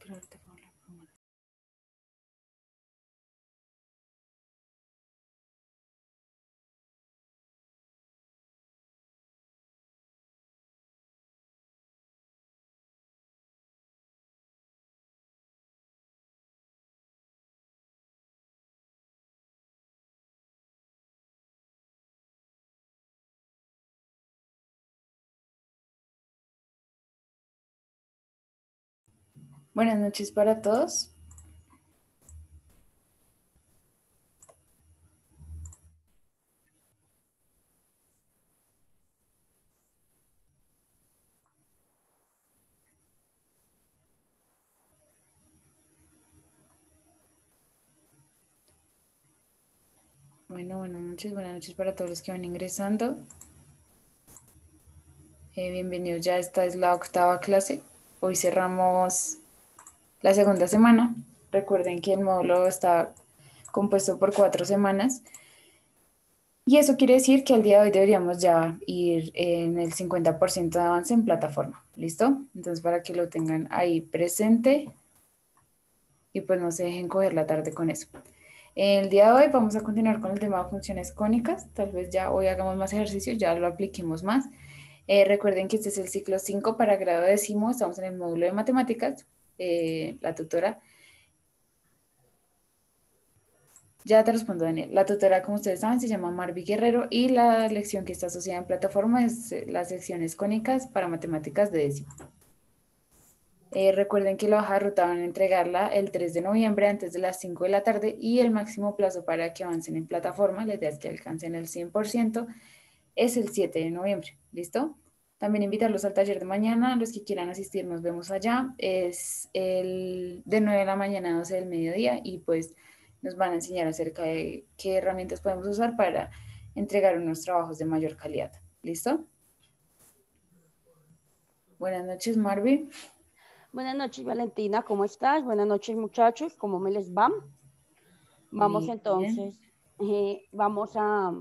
Buenas noches para todos. Bueno, buenas noches para todos los que van ingresando. Bienvenidos, ya esta es la 8ª clase. Hoy cerramos la segunda semana. Recuerden que el módulo está compuesto por 4 semanas. Y eso quiere decir que al día de hoy deberíamos ya ir en el 50% de avance en plataforma. ¿Listo? Entonces, para que lo tengan ahí presente y pues no se dejen coger la tarde con eso. El día de hoy vamos a continuar con el tema de funciones cónicas. Tal vez ya hoy hagamos más ejercicios, ya lo apliquemos más. Recuerden que este es el ciclo 5 para grado décimo. Estamos en el módulo de matemáticas. La tutora... Ya te respondo, Daniel. La tutora, como ustedes saben, se llama Marvi Guerrero y la lección que está asociada en plataforma es las secciones cónicas para matemáticas de décimo. Recuerden que la hoja de ruta van a entregarla el 3 de noviembre antes de las 5 de la tarde y el máximo plazo para que avancen en plataforma, la idea es que alcancen el 100%, es el 7 de noviembre. ¿Listo? También invitarlos al taller de mañana, los que quieran asistir nos vemos allá. Es el de 9 de la mañana a 12 del mediodía y pues nos van a enseñar acerca de qué herramientas podemos usar para entregar unos trabajos de mayor calidad. ¿Listo? Buenas noches, Marvin. Buenas noches, Valentina, ¿cómo estás? Buenas noches, muchachos, ¿cómo me les va? Vamos Bien. entonces, vamos a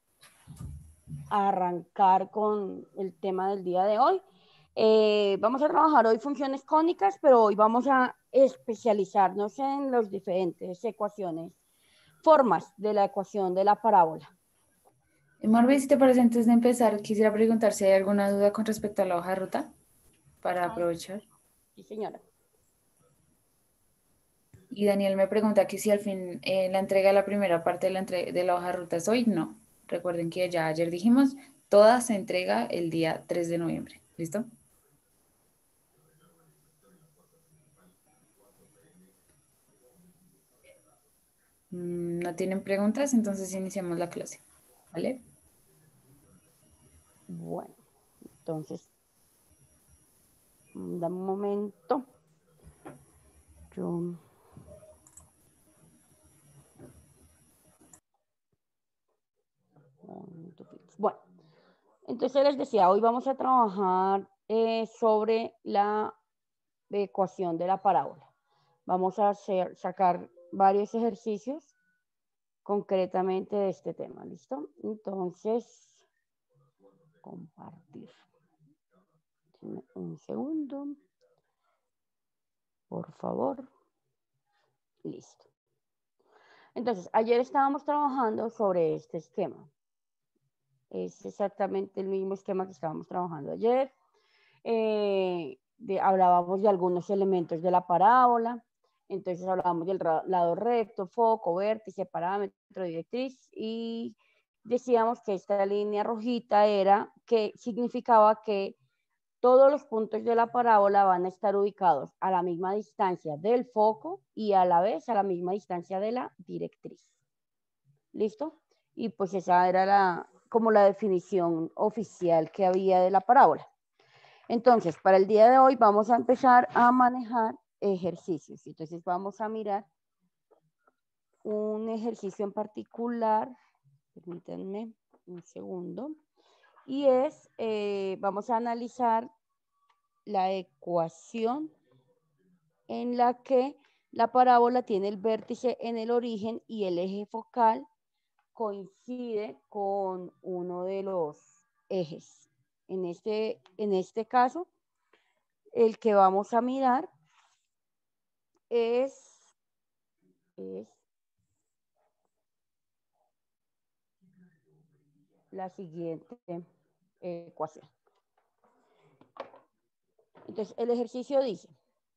arrancar con el tema del día de hoy. Vamos a trabajar hoy funciones cónicas, pero hoy vamos a especializarnos en las diferentes ecuaciones, formas de la ecuación de la parábola. Marvin, si te parece, antes de empezar, quisiera preguntar si hay alguna duda con respecto a la hoja de ruta para aprovechar. Sí, señora. Y Daniel me pregunta que si al fin la entrega de la primera parte de la hoja de ruta es hoy. No. Recuerden que ya ayer dijimos, toda se entrega el día 3 de noviembre. ¿Listo? No tienen preguntas, entonces iniciamos la clase. ¿Vale? Bueno, entonces, dame un momento. Bueno, entonces les decía, hoy vamos a trabajar sobre la ecuación de la parábola. Vamos a sacar varios ejercicios concretamente de este tema, ¿listo? Entonces, compartir. Un segundo, por favor. Listo. Entonces, ayer estábamos trabajando sobre este esquema. Es exactamente el mismo esquema que estábamos trabajando ayer. Hablábamos de algunos elementos de la parábola. Entonces hablábamos del lado recto, foco, vértice, parámetro, directriz, y decíamos que esta línea rojita era que significaba que todos los puntos de la parábola van a estar ubicados a la misma distancia del foco y a la vez a la misma distancia de la directriz. ¿Listo? Y pues esa era como la definición oficial que había de la parábola. Entonces, para el día de hoy vamos a empezar a manejar ejercicios. Entonces vamos a mirar un ejercicio en particular. Permítanme un segundo. Y es, vamos a analizar la ecuación en la que la parábola tiene el vértice en el origen y el eje focal coincide con uno de los ejes. En este caso, el que vamos a mirar es la siguiente ecuación. Entonces, el ejercicio dice,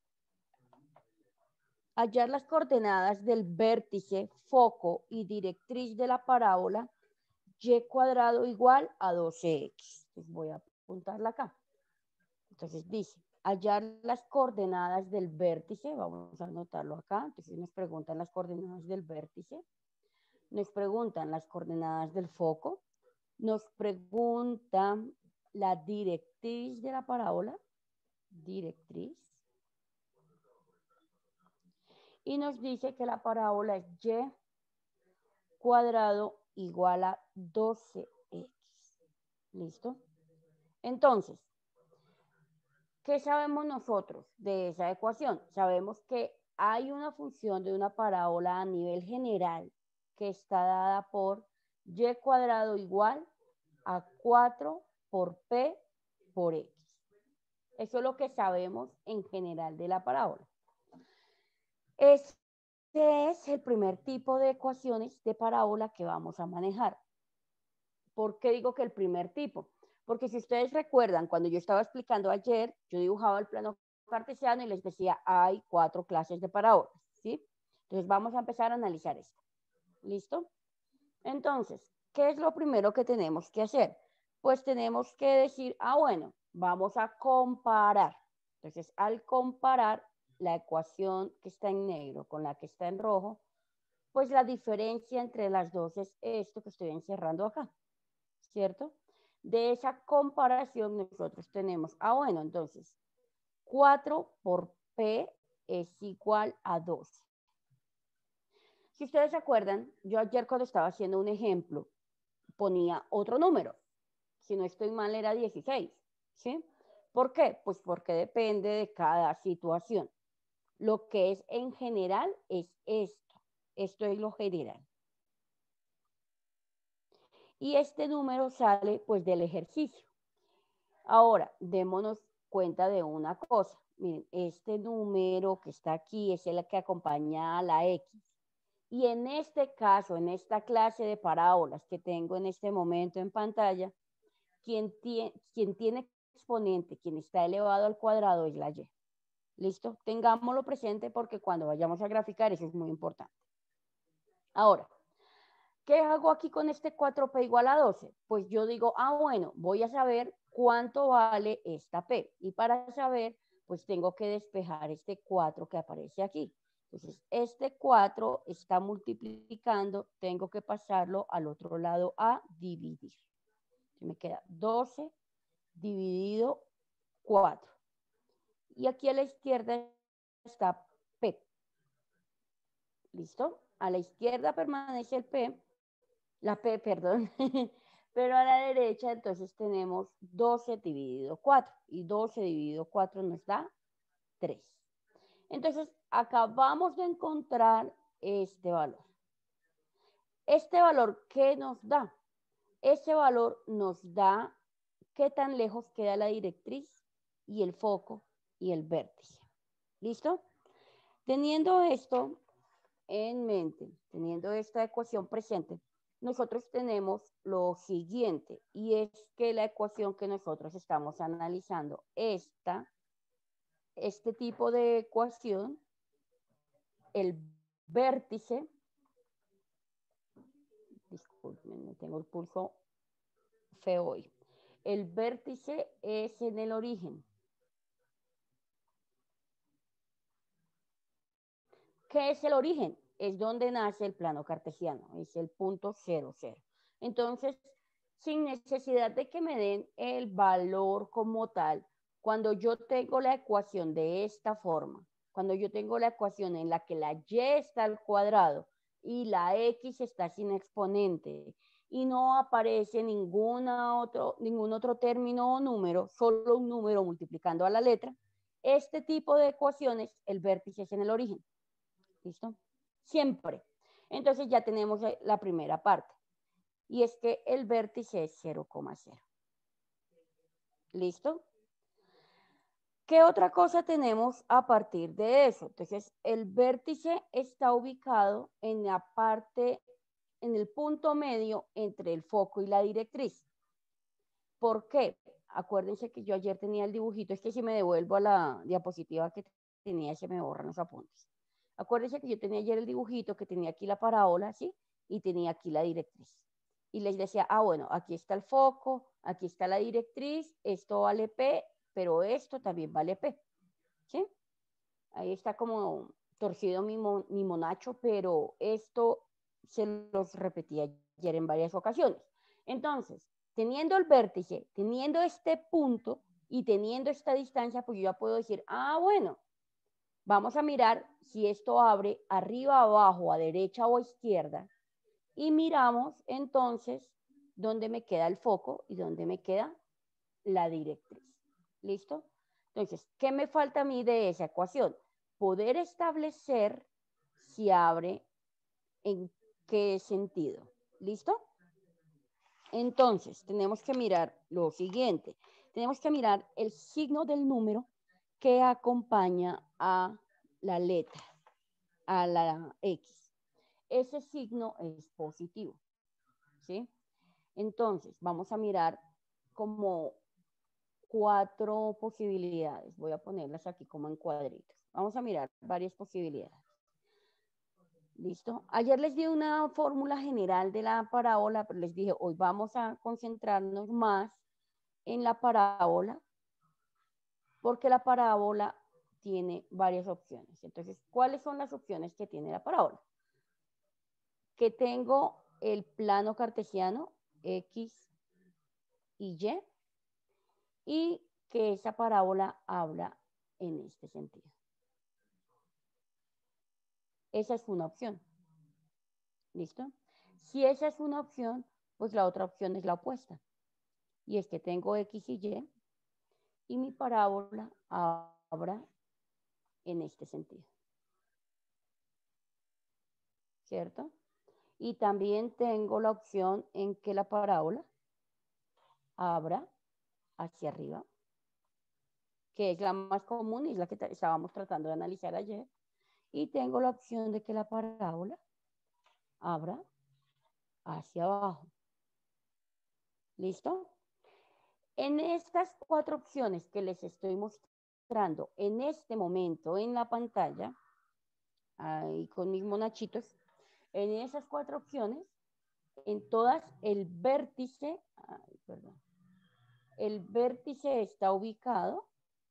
hallar las coordenadas del vértice, foco y directriz de la parábola y cuadrado igual a 12x. Entonces, voy a apuntarla acá. Entonces dice, hallar las coordenadas del vértice, vamos a anotarlo acá. Entonces nos preguntan las coordenadas del vértice, nos preguntan las coordenadas del foco, nos preguntan la directriz de la parábola, directriz, y nos dice que la parábola es y cuadrado igual a 12x. ¿Listo? Entonces, ¿qué sabemos nosotros de esa ecuación? Sabemos que hay una función de una parábola a nivel general que está dada por y cuadrado igual a 4 por p por x. Eso es lo que sabemos en general de la parábola. Este es el primer tipo de ecuaciones de parábola que vamos a manejar. ¿Por qué digo que el primer tipo? Porque si ustedes recuerdan, cuando yo estaba explicando ayer, yo dibujaba el plano cartesiano y les decía, hay 4 clases de parábolas, ¿sí? Entonces vamos a empezar a analizar esto. ¿Listo? Entonces, ¿qué es lo primero que tenemos que hacer? Pues tenemos que decir, bueno, vamos a comparar. Entonces, al comparar la ecuación que está en negro con la que está en rojo, pues la diferencia entre las dos es esto que estoy encerrando acá, ¿cierto? De esa comparación nosotros tenemos, bueno, entonces 4 por P es igual a 12. Si ustedes se acuerdan, yo ayer cuando estaba haciendo un ejemplo, ponía otro número. Si no estoy mal era 16, ¿sí? ¿Por qué? Pues porque depende de cada situación. Lo que es en general es esto. Esto es lo general. Y este número sale pues del ejercicio. Ahora, démonos cuenta de una cosa. Miren, este número que está aquí es el que acompaña a la X. Y en este caso, en esta clase de parábolas que tengo en este momento en pantalla, quien tiene exponente, quien está elevado al cuadrado es la Y. ¿Listo? Tengámoslo presente porque cuando vayamos a graficar eso es muy importante. Ahora, ¿qué hago aquí con este 4P igual a 12? Pues yo digo, bueno, voy a saber cuánto vale esta P. Y para saber, pues tengo que despejar este 4 que aparece aquí. Entonces, este 4 está multiplicando, tengo que pasarlo al otro lado a dividir. Me queda 12 dividido 4. Y aquí a la izquierda está P. ¿Listo? A la izquierda permanece el P, la P, perdón, pero a la derecha entonces tenemos 12 dividido 4 y 12 dividido 4 nos da 3. Entonces acabamos de encontrar este valor. ¿Este valor qué nos da? Ese valor nos da qué tan lejos queda la directriz y el foco y el vértice. ¿Listo? Teniendo esto en mente, teniendo esta ecuación presente, nosotros tenemos lo siguiente, y es que la ecuación que nosotros estamos analizando, este tipo de ecuación, el vértice, disculpen, tengo el pulso feo hoy, el vértice es en el origen. ¿Qué es el origen? Es donde nace el plano cartesiano, es el punto 0, 0. Entonces, sin necesidad de que me den el valor como tal, cuando yo tengo la ecuación de esta forma, cuando yo tengo la ecuación en la que la y está al cuadrado y la x está sin exponente y no aparece ningún otro término o número, solo un número multiplicando a la letra, este tipo de ecuaciones, el vértice es en el origen. ¿Listo? Siempre. Entonces ya tenemos la primera parte. Y es que el vértice es 0,0. ¿Listo? ¿Qué otra cosa tenemos a partir de eso? Entonces, el vértice está ubicado en la parte, en el punto medio entre el foco y la directriz. ¿Por qué? Acuérdense que yo ayer tenía el dibujito, es que si me devuelvo a la diapositiva que tenía, se me borran los apuntes. Acuérdense que yo tenía ayer el dibujito que tenía aquí la parábola, ¿sí? Y tenía aquí la directriz. Y les decía, bueno, aquí está el foco, aquí está la directriz, esto vale P, pero esto también vale P, ¿sí? Ahí está como torcido mi monacho, pero esto se los repetí ayer en varias ocasiones. Entonces, teniendo el vértice, teniendo este punto y teniendo esta distancia, pues yo ya puedo decir, bueno, vamos a mirar si esto abre arriba, abajo, a derecha o a izquierda. Y miramos entonces dónde me queda el foco y dónde me queda la directriz. ¿Listo? Entonces, ¿qué me falta a mí de esa ecuación? Poder establecer si abre en qué sentido. ¿Listo? Entonces, tenemos que mirar lo siguiente. Tenemos que mirar el signo del número que acompaña a la letra, a la X. Ese signo es positivo, ¿sí? Entonces, vamos a mirar como 4 posibilidades. Voy a ponerlas aquí como en cuadritos. Vamos a mirar varias posibilidades. ¿Listo? Ayer les di una fórmula general de la parábola, pero les dije, hoy vamos a concentrarnos más en la parábola, porque la parábola tiene varias opciones. Entonces, ¿cuáles son las opciones que tiene la parábola? Que tengo el plano cartesiano, X y Y que esa parábola habla en este sentido. Esa es una opción. ¿Listo? Si esa es una opción, pues la otra opción es la opuesta. Y es que tengo X y mi parábola habla en este sentido. ¿Cierto? Y también tengo la opción en que la parábola abra hacia arriba, que es la más común y es la que estábamos tratando de analizar ayer. Y tengo la opción de que la parábola abra hacia abajo. ¿Listo? En estas 4 opciones que les estoy mostrando en este momento en la pantalla, ahí con mis monachitos, en esas 4 opciones, en todas el vértice está ubicado,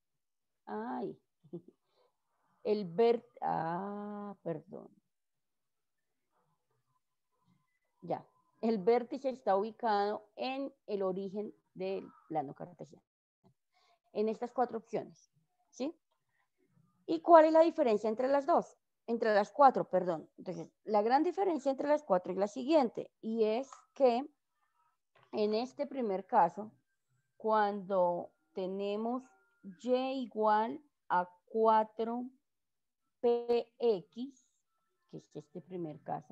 el vértice está ubicado en el origen del plano cartesiano. En estas 4 opciones, ¿sí? ¿Y cuál es la diferencia entre las dos? Entre las 4, perdón. Entonces, la gran diferencia entre las 4 es la siguiente, y es que en este primer caso, cuando tenemos y igual a 4px, que es este primer caso,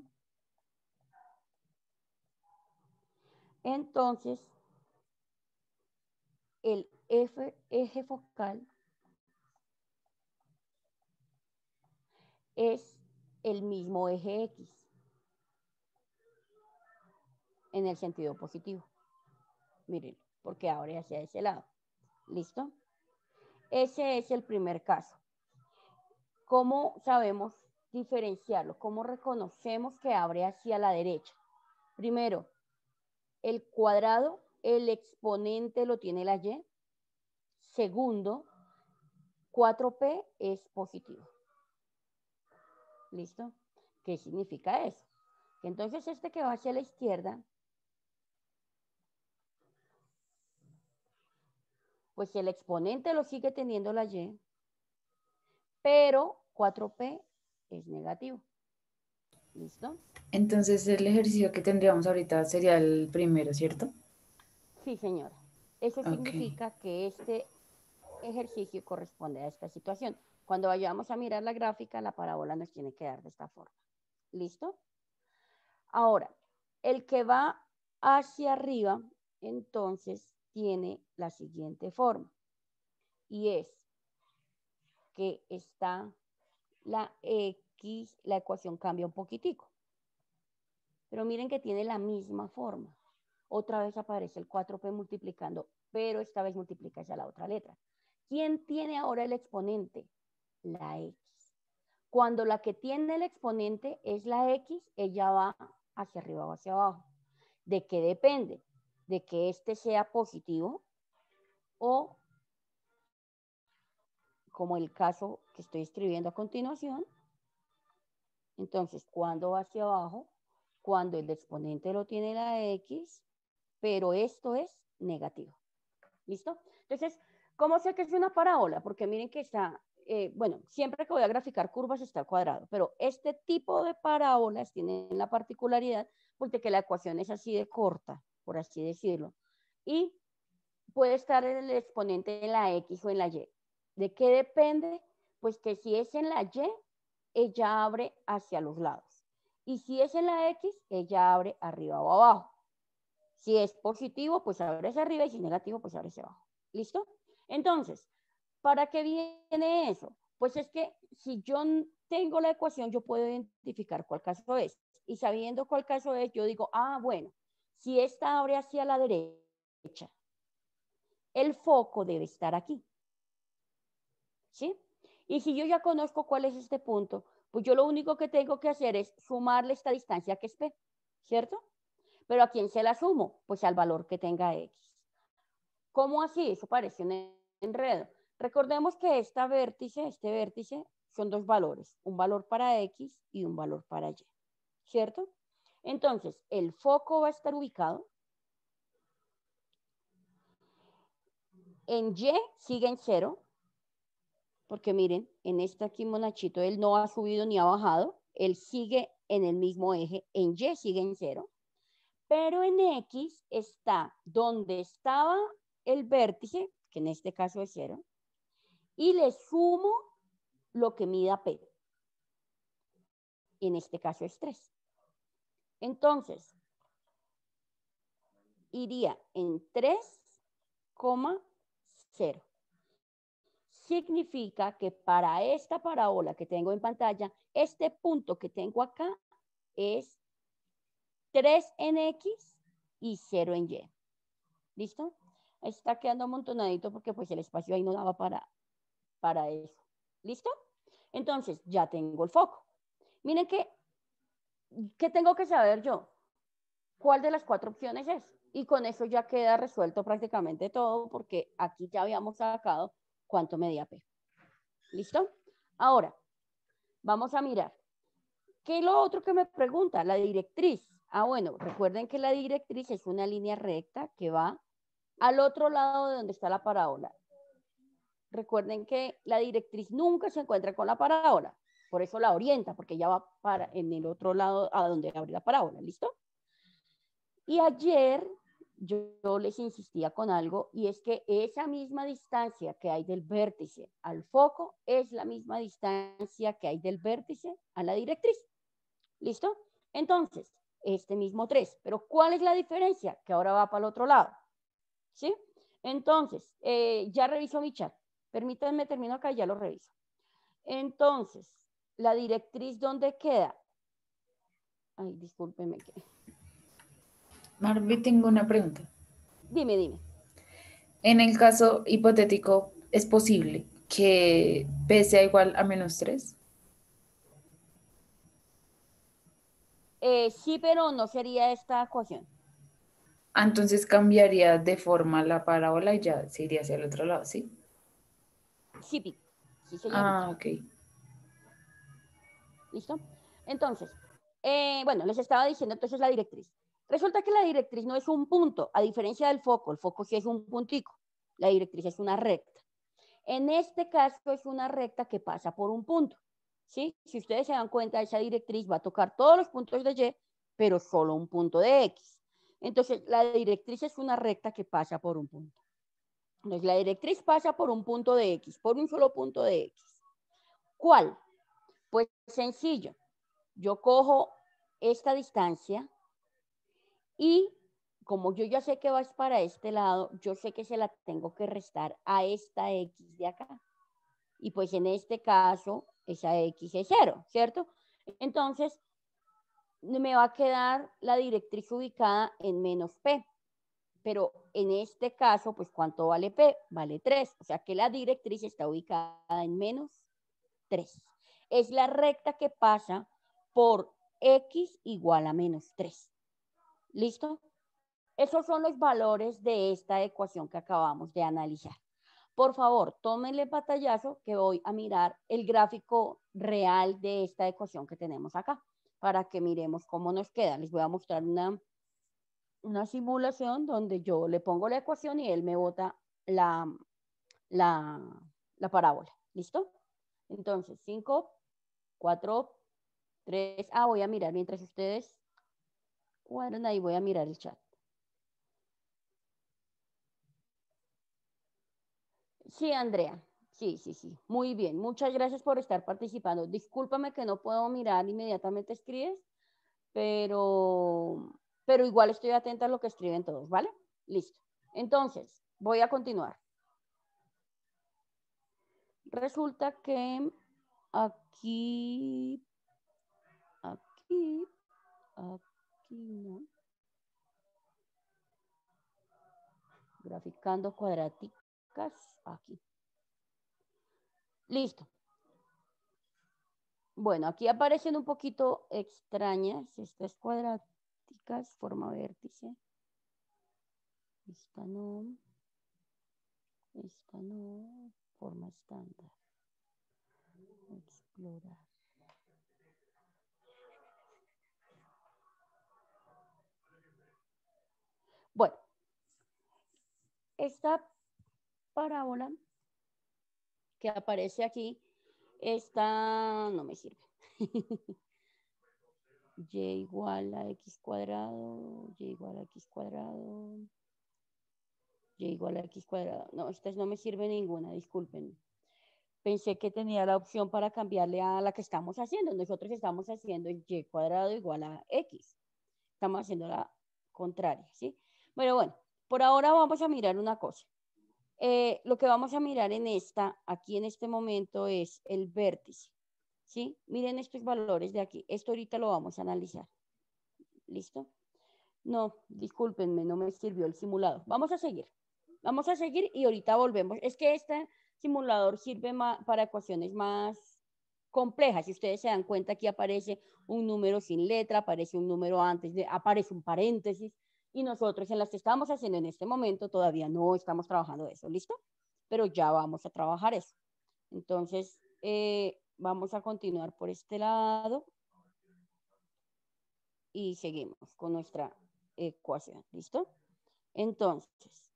entonces el eje focal es el mismo eje X en el sentido positivo. Miren, porque abre hacia ese lado. ¿Listo? Ese es el primer caso. ¿Cómo sabemos diferenciarlo? ¿Cómo reconocemos que abre hacia la derecha? Primero, el cuadrado, el exponente lo tiene la Y. Segundo, 4p es positivo. ¿Listo? ¿Qué significa eso? Que entonces este que va hacia la izquierda, pues el exponente lo sigue teniendo la Y, pero 4p es negativo. ¿Listo? Entonces el ejercicio que tendríamos ahorita sería el primero, ¿cierto? Sí, señora. Eso Ok. significa que este ejercicio corresponde a esta situación. Cuando vayamos a mirar la gráfica, la parábola nos tiene que dar de esta forma. ¿Listo? Ahora, el que va hacia arriba, entonces, tiene la siguiente forma. y es que está la X, la ecuación cambia un poquitico. Pero miren que tiene la misma forma. Otra vez aparece el 4p multiplicando, pero esta vez multiplica hacia la otra letra. ¿Quién tiene ahora el exponente? La X. Cuando la que tiene el exponente es la X, ella va hacia arriba o hacia abajo. ¿De qué depende? De que este sea positivo o, como el caso que estoy escribiendo a continuación, entonces, ¿cuándo va hacia abajo? Cuando el exponente lo tiene la X, pero esto es negativo. ¿Listo? Entonces, ¿cómo sé que es una parábola? Porque miren que está, bueno, siempre que voy a graficar curvas está cuadrado, pero este tipo de parábolas tienen la particularidad pues, de que la ecuación es así de corta, por así decirlo, y puede estar el exponente en la X o en la Y. ¿De qué depende? Pues que si es en la Y, ella abre hacia los lados. Y si es en la X, ella abre arriba o abajo. Si es positivo, pues abre hacia arriba y si es negativo, pues abre hacia abajo. ¿Listo? Entonces, ¿para qué viene eso? Pues es que si yo tengo la ecuación, yo puedo identificar cuál caso es. Y sabiendo cuál caso es, yo digo, ah, bueno, si esta abre hacia la derecha, el foco debe estar aquí. ¿Sí? Y si yo ya conozco cuál es este punto, pues yo lo único que tengo que hacer es sumarle esta distancia que es P, ¿cierto? Pero ¿a quién se la sumo? Pues al valor que tenga X. ¿Cómo así? Eso parece un enredo. Recordemos que este vértice, son dos valores, un valor para X y un valor para Y, ¿cierto? Entonces, el foco va a estar ubicado en Y, sigue en 0, porque miren, en este aquí monachito, él no ha subido ni ha bajado, él sigue en el mismo eje, en Y sigue en 0, pero en X está donde estaba el vértice, que en este caso es 0, y le sumo lo que mida P. En este caso es 3. Entonces, iría en 3,0. Significa que para esta parábola que tengo en pantalla, este punto que tengo acá es 3 en X y 0 en Y. ¿Listo? Está quedando amontonadito porque pues el espacio ahí no daba para eso. ¿Listo? Entonces, ya tengo el foco. Miren ¿qué tengo que saber yo? ¿Cuál de las 4 opciones es? Y con eso ya queda resuelto prácticamente todo porque aquí ya habíamos sacado cuánto medía P. ¿Listo? Ahora, vamos a mirar. ¿Qué es lo otro que me pregunta? La directriz. Ah, bueno, recuerden que la directriz es una línea recta que va al otro lado de donde está la parábola. Recuerden que la directriz nunca se encuentra con la parábola, por eso la orienta, porque ya va para en el otro lado a donde abre la parábola, ¿listo? Y ayer yo les insistía con algo, y es que esa misma distancia que hay del vértice al foco es la misma distancia que hay del vértice a la directriz, ¿listo? Entonces, este mismo 3, pero ¿cuál es la diferencia? Que ahora va para el otro lado, ¿sí? Entonces, ya reviso mi chat. Permítanme, termino acá y ya lo reviso. Entonces, la directriz, ¿dónde queda? Ay, discúlpeme. Marvi, tengo una pregunta. Dime. En el caso hipotético, ¿es posible que P sea igual a -3? Sí, pero no sería esta ecuación. Entonces cambiaría de forma la parábola y ya se iría hacia el otro lado, ¿sí? Sí, Pi. Sí, señorita. Ah, ok. ¿Listo? Entonces, bueno, les estaba diciendo entonces la directriz. Resulta que la directriz no es un punto, a diferencia del foco. El foco sí es un puntico. La directriz es una recta. En este caso es una recta que pasa por un punto. ¿Sí? Si ustedes se dan cuenta, esa directriz va a tocar todos los puntos de Y, pero solo un punto de X. Entonces, la directriz es una recta que pasa por un punto. Entonces, la directriz pasa por un punto de X, por un solo punto de X. ¿Cuál? Pues sencillo. Yo cojo esta distancia y como yo ya sé que vas para este lado, yo sé que se la tengo que restar a esta X de acá. Y pues en este caso, esa X es 0, ¿cierto? Entonces, me va a quedar la directriz ubicada en menos P. Pero en este caso, pues, ¿cuánto vale P? Vale 3. O sea que la directriz está ubicada en menos 3. Es la recta que pasa por X igual a menos 3. ¿Listo? Esos son los valores de esta ecuación que acabamos de analizar. Por favor, tómenle pantallazo que voy a mirar el gráfico real de esta ecuación que tenemos acá para que miremos cómo nos queda. Les voy a mostrar una simulación donde yo le pongo la ecuación y él me bota la, la, la parábola. ¿Listo? Entonces, 5, 4, 3. Voy a mirar mientras ustedes cuadran ahí, voy a mirar el chat. Sí, Andrea. Sí, sí, sí. Muy bien. Muchas gracias por estar participando. Discúlpame que no puedo mirar inmediatamente escribes, pero, pero igual estoy atenta a lo que escriben todos, ¿vale? Listo. Entonces, voy a continuar. Resulta que aquí, aquí, no. Graficando cuadráticas, aquí. Listo. Bueno, aquí aparecen un poquito extrañas estas cuadráticas, forma vértice. Esta no, forma estándar. Explorar. Bueno, esta parábola que aparece aquí, esta no me sirve. Y igual a x cuadrado, y igual a x cuadrado, y igual a x cuadrado. No, estas no me sirve ninguna, disculpen. Pensé que tenía la opción para cambiarle a la que estamos haciendo. Nosotros estamos haciendo y cuadrado igual a x. Estamos haciendo la contraria, ¿sí? Bueno, por ahora vamos a mirar una cosa. Lo que vamos a mirar aquí en este momento es el vértice, ¿sí? Miren estos valores de aquí. Esto ahorita lo vamos a analizar. ¿Listo? No, discúlpenme, no me sirvió el simulador. Vamos a seguir. Vamos a seguir y ahorita volvemos. Es que este simulador sirve para ecuaciones más complejas. Si ustedes se dan cuenta, aquí aparece un número sin letra, aparece un número aparece un paréntesis. Y nosotros en las que estamos haciendo en este momento todavía no estamos trabajando eso. ¿Listo? Pero ya vamos a trabajar eso. Entonces, vamos a continuar por este lado y seguimos con nuestra ecuación. ¿Listo? Entonces,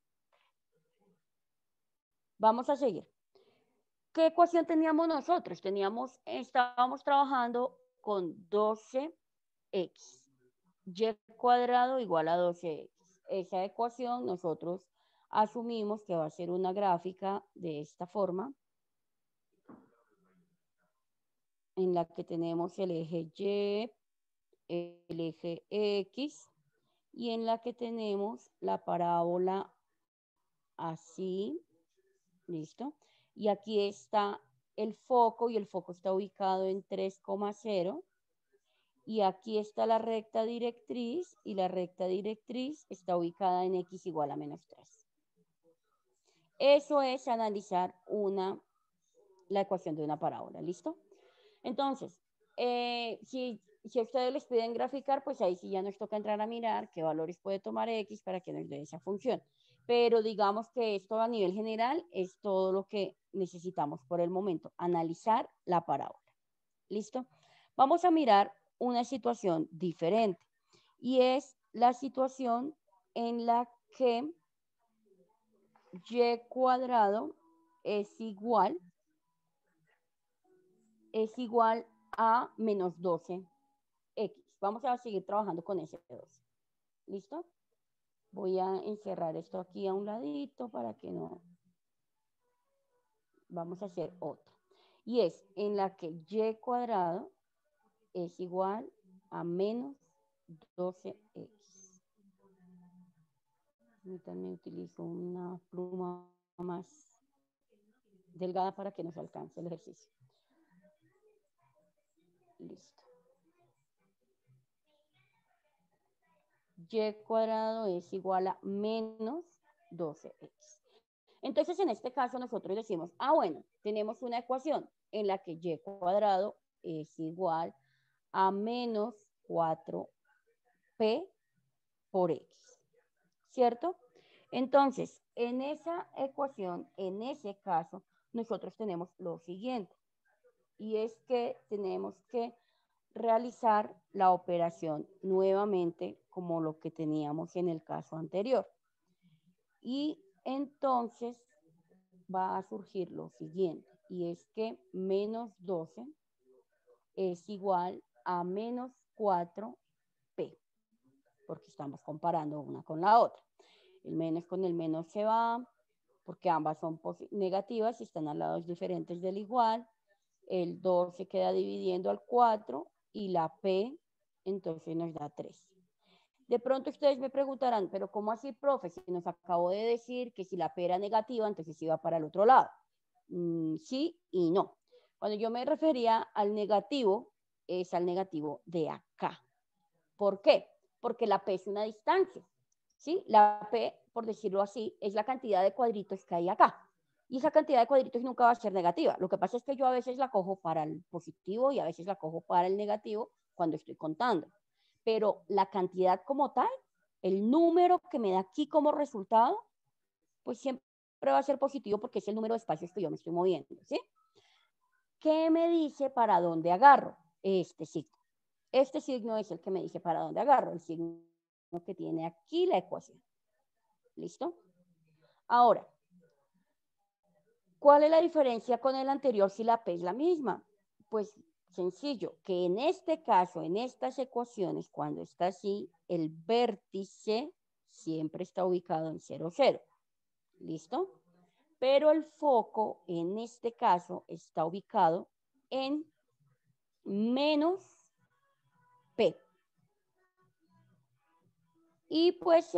vamos a seguir. ¿Qué ecuación teníamos nosotros? Estábamos trabajando con 12x. Y cuadrado igual a 12x. Esa ecuación nosotros asumimos que va a ser una gráfica de esta forma, en la que tenemos el eje Y, el eje X, y en la que tenemos la parábola así, ¿listo? Y aquí está el foco, y el foco está ubicado en 3,0. Y aquí está la recta directriz, y la recta directriz está ubicada en x igual a menos 3. Eso es analizar la ecuación de una parábola, ¿listo? Entonces, si a ustedes les piden graficar, pues ahí sí ya nos toca entrar a mirar qué valores puede tomar x para que nos dé esa función. Pero digamos que esto a nivel general es todo lo que necesitamos por el momento, analizar la parábola. ¿Listo? Vamos a mirar una situación diferente y es la situación en la que y cuadrado es igual a menos 12x. Vamos a seguir trabajando con ese 12. ¿Listo? Voy a encerrar esto aquí a un ladito para que no... Vamos a hacer otra. Y es en la que y cuadrado es igual a menos 12x. Permítanme, utilizo una pluma más delgada para que nos alcance el ejercicio. Listo. Y cuadrado es igual a menos 12x. Entonces, en este caso, nosotros decimos, bueno, tenemos una ecuación en la que y cuadrado es igual a menos 4p por x, ¿cierto? Entonces, en esa ecuación, en ese caso, nosotros tenemos lo siguiente, y es que tenemos que realizar la operación nuevamente como lo que teníamos en el caso anterior. Y entonces va a surgir lo siguiente, y es que menos 12 es igual a menos 4p, porque estamos comparando una con la otra. El menos con el menos se va, porque ambas son negativas y están al lados diferentes del igual. El 2 se queda dividiendo al 4 y la p entonces nos da 3. De pronto ustedes me preguntarán, pero ¿cómo así, profe? Si nos acabó de decir que si la p era negativa, entonces iba para el otro lado. Sí y no. Cuando yo me refería al negativo, es al negativo de acá. ¿Por qué? Porque la p es una distancia. ¿Sí? La p, por decirlo así, es la cantidad de cuadritos que hay acá. Y esa cantidad de cuadritos nunca va a ser negativa. Lo que pasa es que yo a veces la cojo para el positivo y a veces la cojo para el negativo cuando estoy contando. Pero la cantidad como tal, el número que me da aquí como resultado, pues siempre va a ser positivo porque es el número de espacios que yo me estoy moviendo, ¿sí? ¿Qué me dice para dónde agarro? Este signo. Este signo es el que me dice para dónde agarro, el signo que tiene aquí la ecuación. ¿Listo? Ahora, ¿cuál es la diferencia con el anterior si la P es la misma? Pues sencillo, que en este caso, en estas ecuaciones, cuando está así, el vértice siempre está ubicado en 0, 0. ¿Listo? Pero el foco, en este caso, está ubicado en menos P. Y pues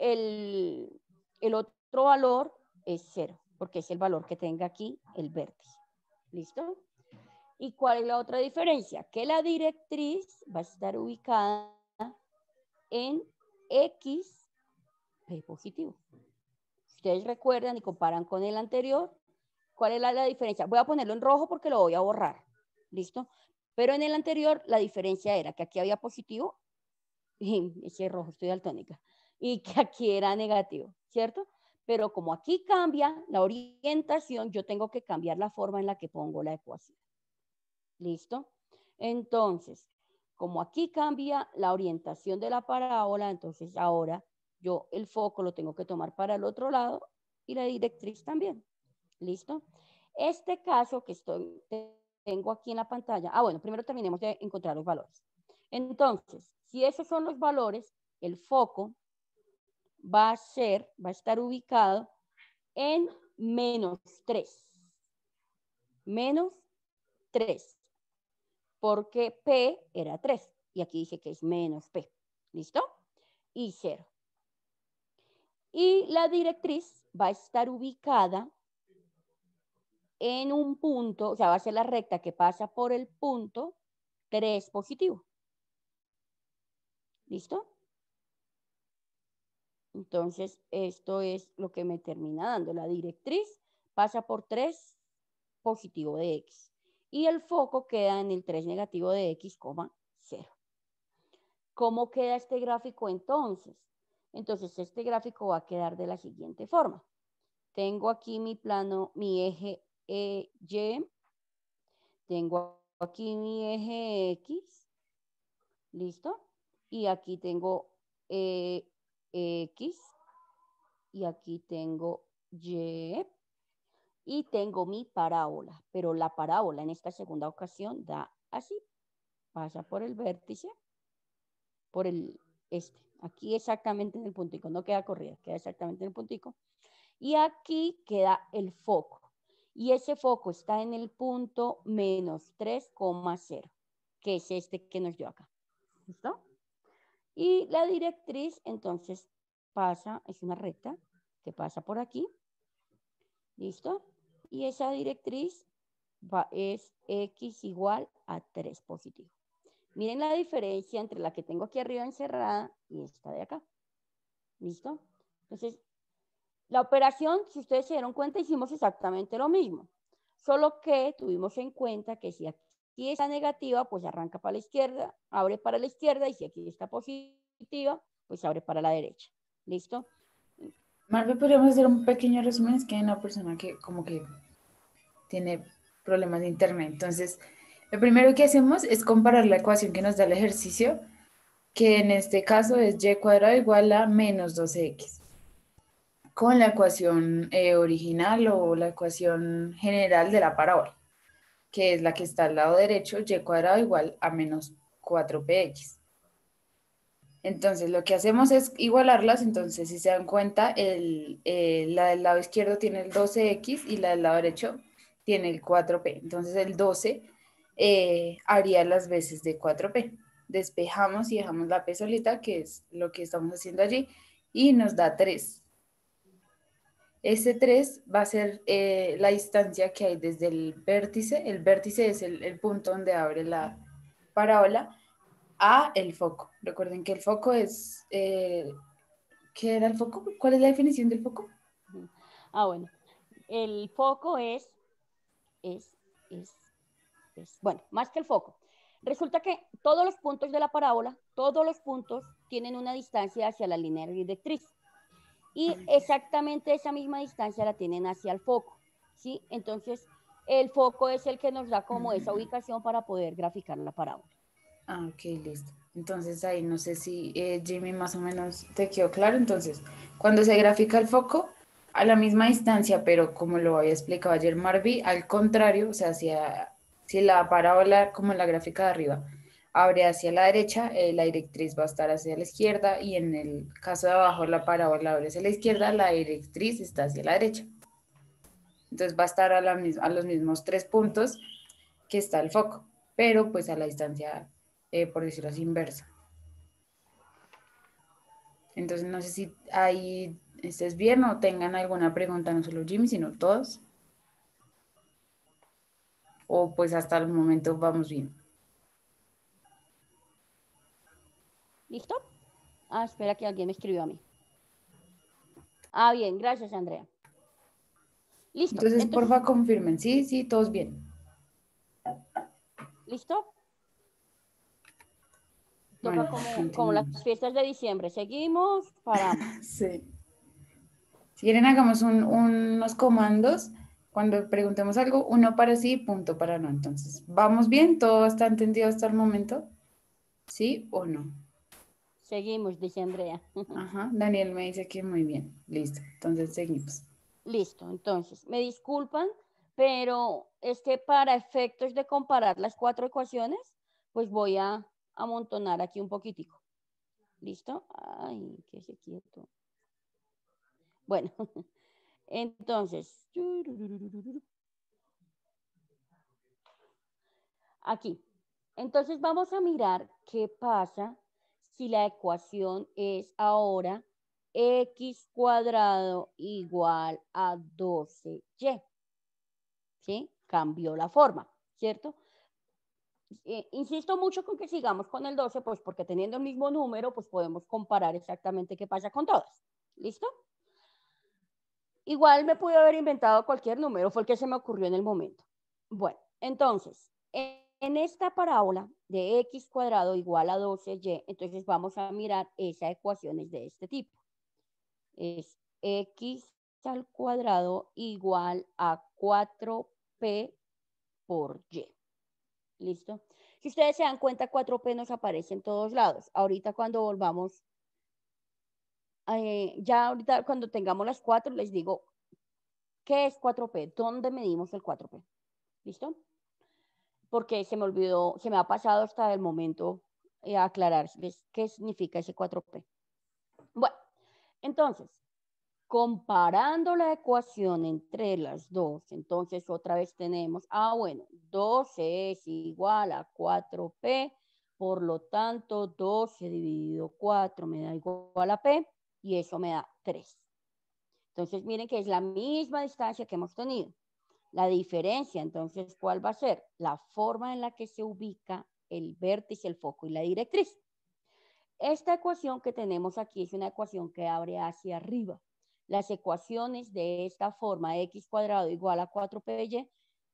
el otro valor es 0, porque es el valor que tenga aquí el vértice. ¿Listo? ¿Y cuál es la otra diferencia? Que la directriz va a estar ubicada en X, P positivo. Ustedes recuerdan y comparan con el anterior. ¿Cuál es la diferencia? Voy a ponerlo en rojo porque lo voy a borrar. ¿Listo? Pero en el anterior la diferencia era que aquí había positivo, y ese rojo, estoy daltónica, y que aquí era negativo, ¿cierto? Pero como aquí cambia la orientación, yo tengo que cambiar la forma en la que pongo la ecuación. ¿Listo? Entonces, como aquí cambia la orientación de la parábola, entonces ahora yo el foco lo tengo que tomar para el otro lado y la directriz también. ¿Listo? Este caso que tengo aquí en la pantalla, bueno, primero terminemos de encontrar los valores. Entonces, si esos son los valores, el foco va a estar ubicado en menos 3. Menos 3. Porque P era 3. Y aquí dice que es menos P. ¿Listo? Y 0. Y la directriz va a estar ubicada en un punto, o sea, va a ser la recta que pasa por el punto 3 positivo. ¿Listo? Entonces, esto es lo que me termina dando. La directriz pasa por 3 positivo de X. Y el foco queda en el 3 negativo de X, 0. ¿Cómo queda este gráfico entonces? Entonces, este gráfico va a quedar de la siguiente forma. Tengo aquí mi plano, mi eje Y. Tengo aquí mi eje X. ¿Listo? Y aquí tengo X. Y aquí tengo Y. Y tengo mi parábola. Pero la parábola en esta segunda ocasión da así. Pasa por el vértice. Por aquí exactamente en el puntico, no queda corrida, queda exactamente en el puntico. Y aquí queda el foco. Y ese foco está en el punto menos 3,0, que es este que nos dio acá. ¿Listo? Y la directriz, entonces, pasa, es una recta que pasa por aquí, ¿listo? Y esa directriz es x igual a 3 positivo. Miren la diferencia entre la que tengo aquí arriba encerrada y esta de acá. ¿Listo? Entonces, la operación, si ustedes se dieron cuenta, hicimos exactamente lo mismo. Solo que tuvimos en cuenta que si aquí está negativa, pues arranca para la izquierda, abre para la izquierda, y si aquí está positiva, pues abre para la derecha. ¿Listo? Marve, podríamos hacer un pequeño resumen. Es que hay una persona que como que tiene problemas de internet. Entonces, lo primero que hacemos es comparar la ecuación que nos da el ejercicio, que en este caso es y cuadrado igual a menos 12x, con la ecuación original o la ecuación general de la parábola, que es la que está al lado derecho, y cuadrado igual a menos 4px. Entonces, lo que hacemos es igualarlas. Entonces, si se dan cuenta, la del lado izquierdo tiene el 12x y la del lado derecho tiene el 4p. Entonces, el 12 haría las veces de 4p. Despejamos y dejamos la p solita, que es lo que estamos haciendo allí, y nos da 3. Ese 3 va a ser la distancia que hay desde el vértice. El vértice es el punto donde abre la parábola a el foco. Recuerden que el foco es... ¿qué era el foco? ¿Cuál es la definición del foco? Bueno. El foco bueno, más que el foco. Resulta que todos los puntos de la parábola, todos los puntos tienen una distancia hacia la línea directriz. Y exactamente esa misma distancia la tienen hacia el foco, ¿sí? Entonces, el foco es el que nos da como esa ubicación para poder graficar la parábola. Ok, listo. Entonces ahí no sé si Jimmy más o menos te quedó claro. Entonces, cuando se grafica el foco a la misma distancia, pero como lo había explicado ayer Marvi, al contrario, o sea, si la parábola, como en la gráfica de arriba, abre hacia la derecha, la directriz va a estar hacia la izquierda, y en el caso de abajo la parábola abre hacia la izquierda, la directriz está hacia la derecha. Entonces va a estar a los mismos 3 puntos que está el foco, pero pues a la distancia, por decirlo así, inversa. Entonces no sé si ahí estés bien o tengan alguna pregunta, no solo Jimmy, sino todos. O pues hasta el momento vamos bien. ¿Listo? Espera que alguien me escribió a mí. Bien, gracias, Andrea. Listo. Entonces, Entonces, porfa, confirmen. Sí, sí, todos bien. ¿listo? Toca Bueno, como las continuamos. fiestas de diciembre. Seguimos, paramos. Sí. Si quieren, hagamos unos comandos. Cuando preguntemos algo, uno para sí, punto para no. Entonces, ¿vamos bien? ¿Todo está entendido hasta el momento? ¿Sí o no? Seguimos, dice Andrea. Ajá, Daniel me dice que muy bien. Listo. Entonces, seguimos. Listo, entonces, me disculpan, pero es que para efectos de comparar las 4 ecuaciones, pues voy a amontonar aquí un poquitico. ¿Listo? Ay, que se quieto. Bueno, entonces, aquí. Entonces vamos a mirar qué pasa si la ecuación es ahora x cuadrado igual a 12y. ¿Sí? Cambió la forma, ¿cierto? Insisto mucho con que sigamos con el 12, pues porque teniendo el mismo número, pues podemos comparar exactamente qué pasa con todas. ¿Listo? Igual me pude haber inventado cualquier número, fue el que se me ocurrió en el momento. Bueno, entonces, en esta parábola de x cuadrado igual a 12y, entonces vamos a mirar esas ecuaciones de este tipo. Es x al cuadrado igual a 4p por y. ¿Listo? Si ustedes se dan cuenta, 4p nos aparece en todos lados. Ahorita cuando volvamos, ya ahorita cuando tengamos las 4, les digo, ¿qué es 4p? ¿Dónde medimos el 4p? ¿Listo? Porque se me olvidó, se me ha pasado hasta el momento aclararles qué significa ese 4p. Bueno, entonces, comparando la ecuación entre las dos, entonces otra vez tenemos, bueno, 12 es igual a 4p, por lo tanto 12 dividido 4 me da igual a p, y eso me da 3. Entonces, miren que es la misma distancia que hemos tenido. La diferencia, entonces, ¿cuál va a ser? La forma en la que se ubica el vértice, el foco y la directriz. Esta ecuación que tenemos aquí es una ecuación que abre hacia arriba. Las ecuaciones de esta forma, x cuadrado igual a 4py,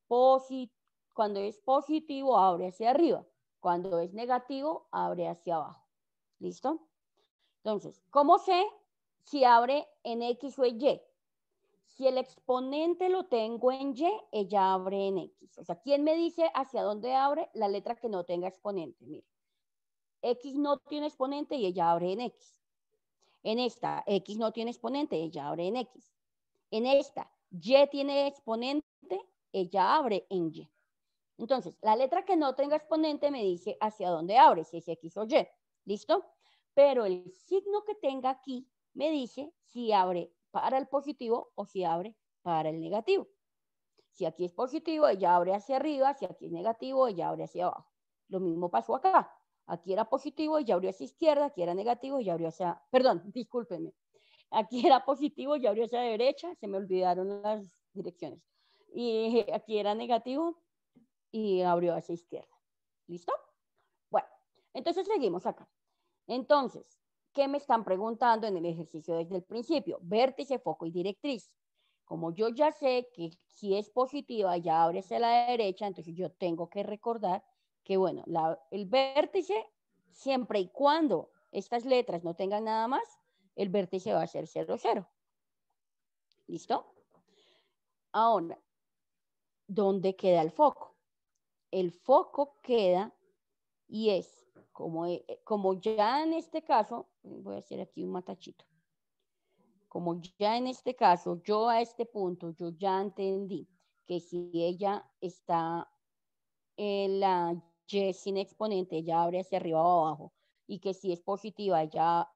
cuando es positivo abre hacia arriba, cuando es negativo abre hacia abajo. ¿Listo? Entonces, ¿cómo sé si abre en x o en y? Si el exponente lo tengo en y, ella abre en x. O sea, ¿quién me dice hacia dónde abre? La letra que no tenga exponente. Mire, x no tiene exponente y ella abre en x. En esta, x no tiene exponente, ella abre en x. En esta, y tiene exponente, ella abre en y. Entonces, la letra que no tenga exponente me dice hacia dónde abre, si es x o y. ¿Listo? Pero el signo que tenga aquí me dice si abre para el positivo o si abre para el negativo. Si aquí es positivo, ella abre hacia arriba. Si aquí es negativo, ella abre hacia abajo. Lo mismo pasó acá. Aquí era positivo, ella abrió hacia izquierda. Aquí era negativo, ella abrió hacia... Perdón, discúlpenme. Aquí era positivo, ya abrió hacia derecha. Se me olvidaron las direcciones. Y aquí era negativo y abrió hacia izquierda. ¿Listo? Bueno, entonces seguimos acá. Entonces, ¿qué me están preguntando en el ejercicio desde el principio? Vértice, foco y directriz. Como yo ya sé que si es positiva ya abre hacia la derecha, entonces yo tengo que recordar que, bueno, el vértice, siempre y cuando estas letras no tengan nada más, el vértice va a ser 0, 0. ¿Listo? Ahora, ¿dónde queda el foco? El foco queda y es, como ya en este caso, voy a hacer aquí un matachito. Como ya en este caso, yo a este punto, yo ya entendí que si ella está en la y sin exponente, ella abre hacia arriba o abajo, y que si es positiva, ella,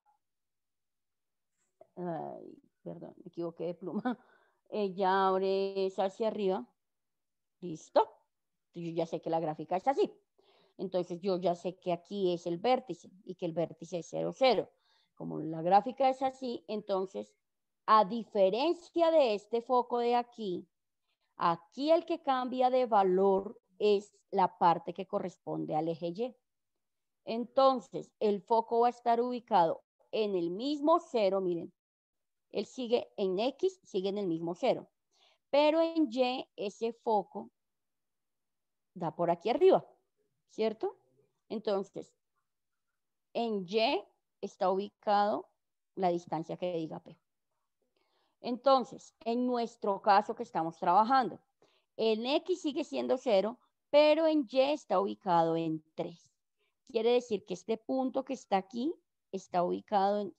perdón, me equivoqué de pluma, ella abre hacia arriba, ¿listo? Yo ya sé que la gráfica es así. Entonces yo ya sé que aquí es el vértice y que el vértice es 0, 0. Como la gráfica es así, entonces, a diferencia de este foco de aquí, aquí el que cambia de valor es la parte que corresponde al eje Y. Entonces, el foco va a estar ubicado en el mismo 0, miren, él sigue en X, sigue en el mismo 0, pero en Y ese foco da por aquí arriba, ¿cierto? Entonces, en Y está ubicado la distancia que diga P. Entonces, en nuestro caso que estamos trabajando, en X sigue siendo 0, pero en Y está ubicado en 3. Quiere decir que este punto que está aquí está ubicado en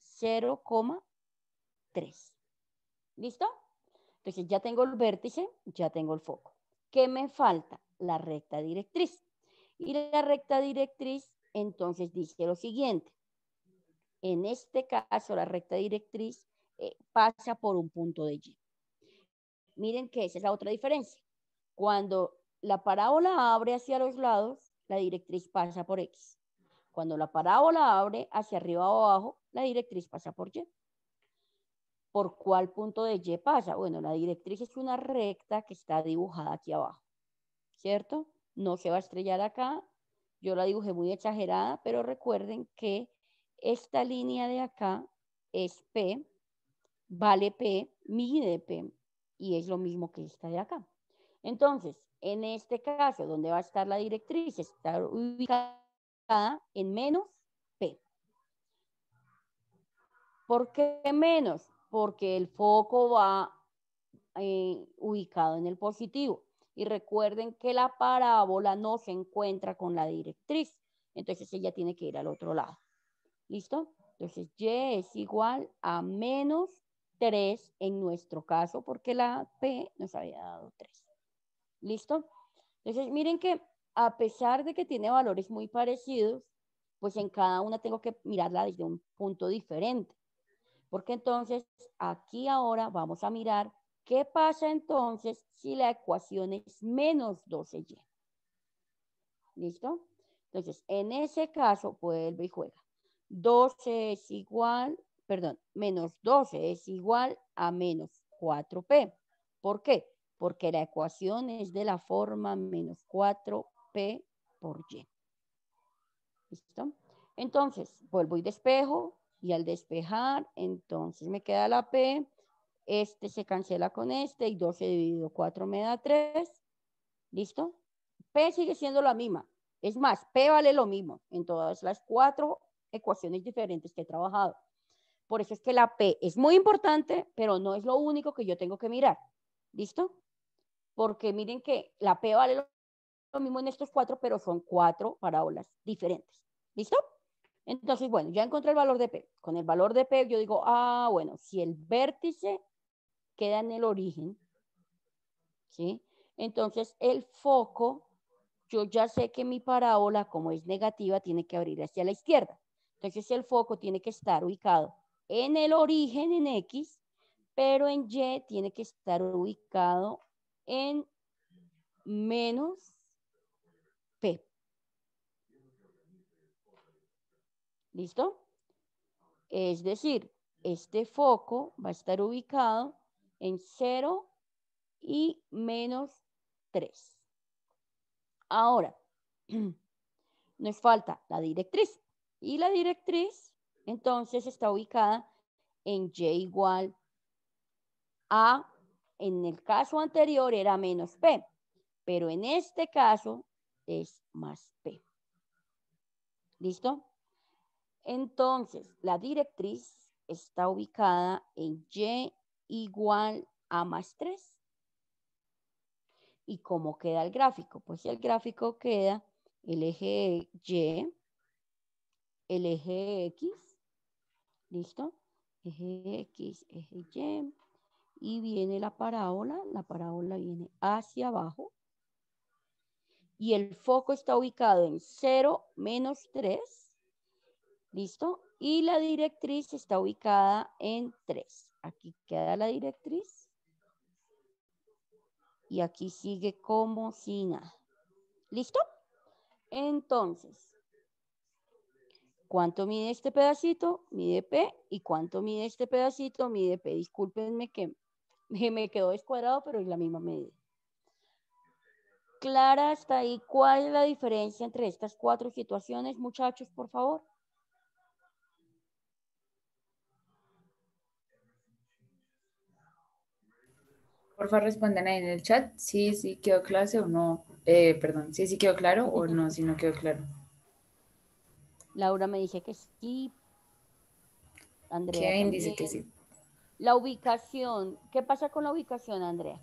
0,3. ¿Listo? Entonces ya tengo el vértice, ya tengo el foco. ¿Qué me falta? La recta directriz. Y la recta directriz entonces dice lo siguiente. En este caso, la recta directriz pasa por un punto de Y. Miren que esa es la otra diferencia. Cuando la parábola abre hacia los lados, la directriz pasa por X. Cuando la parábola abre hacia arriba o abajo, la directriz pasa por Y. ¿Por cuál punto de Y pasa? Bueno, la directriz es una recta que está dibujada aquí abajo, ¿cierto? No se va a estrellar acá. Yo la dibujé muy exagerada, pero recuerden que esta línea de acá es P, vale P, mide P, y es lo mismo que esta de acá. Entonces, en este caso, ¿dónde va a estar la directriz? Está ubicada en menos P. ¿Por qué menos? Porque el foco va ubicado en el positivo. Y recuerden que la parábola no se encuentra con la directriz. Entonces ella tiene que ir al otro lado. ¿Listo? Entonces Y es igual a menos 3 en nuestro caso, porque la P nos había dado 3. ¿Listo? Entonces miren que a pesar de que tiene valores muy parecidos, pues en cada una tengo que mirarla desde un punto diferente. Porque entonces aquí ahora vamos a mirar qué pasa entonces si la ecuación es menos 12y. ¿Listo? Entonces, en ese caso, vuelve y juega. 12 es igual perdón, menos 12 es igual a menos 4P. ¿Por qué? Porque la ecuación es de la forma menos 4P por Y. ¿Listo? Entonces, vuelvo y despejo, y al despejar, entonces me queda la P, este se cancela con este, y 12 dividido 4 me da 3. ¿Listo? P sigue siendo la misma. Es más, P vale lo mismo en todas las 4 ecuaciones diferentes que he trabajado. Por eso es que la P es muy importante, pero no es lo único que yo tengo que mirar. ¿Listo? Porque miren que la P vale lo mismo en estos 4, pero son 4 parábolas diferentes. ¿Listo? Entonces, bueno, ya encontré el valor de P. Con el valor de P yo digo, bueno, si el vértice queda en el origen, ¿sí? Entonces el foco, yo ya sé que mi parábola, como es negativa, tiene que abrir hacia la izquierda. Entonces el foco tiene que estar ubicado en el origen en X, pero en Y tiene que estar ubicado en menos P. ¿Listo? Es decir, este foco va a estar ubicado en 0 y menos 3. Ahora, nos falta la directriz. Y la directriz, entonces, está ubicada en Y igual a, en el caso anterior era menos P, pero en este caso es más P. ¿Listo? Entonces, la directriz está ubicada en Y igual a más 3. ¿Y cómo queda el gráfico? Pues el gráfico queda el eje Y, el eje X, ¿listo? Eje X, eje Y viene la parábola viene hacia abajo y el foco está ubicado en 0, menos 3, ¿listo? Y la directriz está ubicada en 3. Aquí queda la directriz y aquí sigue como si nada. ¿Listo? Entonces, ¿cuánto mide este pedacito? Mide P. ¿Y cuánto mide este pedacito? Mide P. Discúlpenme que me quedó descuadrado, pero es la misma medida. Clara, hasta ahí, ¿cuál es la diferencia entre estas 4 situaciones, muchachos, por favor? Porfa, respondan ahí en el chat si sí quedó clase o no. Perdón, si sí quedó claro o no, si no quedó claro. Laura me dice que sí, Andrea Kevin dice también. que sí. La ubicación, ¿qué pasa con la ubicación, Andrea?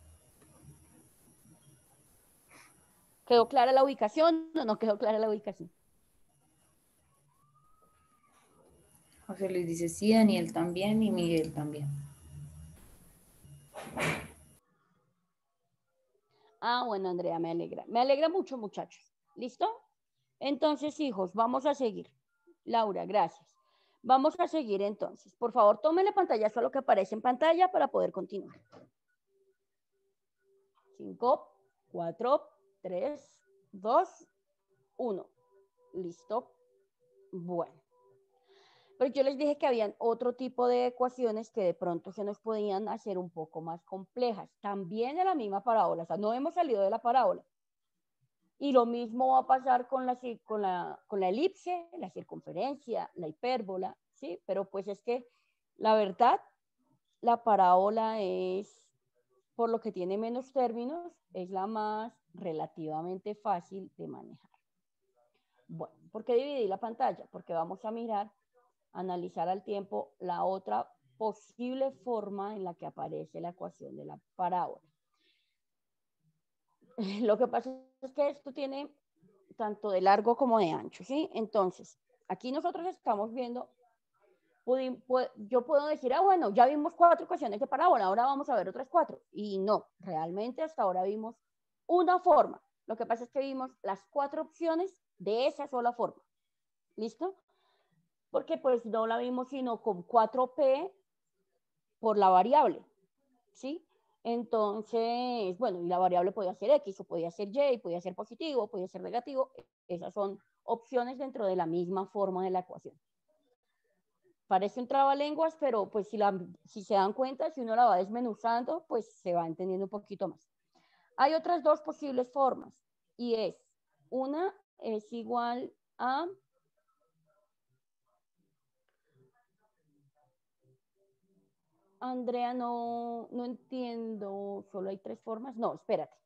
¿Quedó clara la ubicación o no quedó clara la ubicación? José Luis dice sí, Daniel también y Miguel también. Bueno, Andrea, me alegra. Me alegra mucho, muchachos. ¿Listo? Entonces, hijos, vamos a seguir. Laura, gracias. Vamos a seguir entonces. Por favor, tómenle pantallazo a lo que aparece en pantalla para poder continuar. 5, 4, 3, 2, 1. ¿Listo? Bueno. Pero yo les dije que habían otro tipo de ecuaciones que de pronto se nos podían hacer un poco más complejas. También de la misma parábola. O sea, no hemos salido de la parábola. Y lo mismo va a pasar con la elipse, la circunferencia, la hipérbola, ¿sí? Pero pues es que la verdad, la parábola es, por lo que tiene menos términos, es la más relativamente fácil de manejar. Bueno, ¿por qué dividí la pantalla? Porque vamos a mirar, analizar al tiempo la otra posible forma en la que aparece la ecuación de la parábola. Lo que pasa es que esto tiene tanto de largo como de ancho, ¿sí? Entonces, aquí nosotros estamos viendo, yo puedo decir, bueno, ya vimos 4 ecuaciones de parábola, ahora vamos a ver otras 4. Y no, realmente hasta ahora vimos una forma. Lo que pasa es que vimos las 4 opciones de esa sola forma. ¿Listo? Porque pues no la vimos sino con 4P por la variable, ¿sí? Entonces, bueno, y la variable podía ser X, o podía ser Y, podía ser positivo, podía ser negativo. Esas son opciones dentro de la misma forma de la ecuación. Parece un trabalenguas, pero pues si se dan cuenta, si uno la va desmenuzando, pues se va entendiendo un poquito más. Hay otras dos posibles formas y una es igual a Andrea, no entiendo, solo hay tres formas. No, espérate.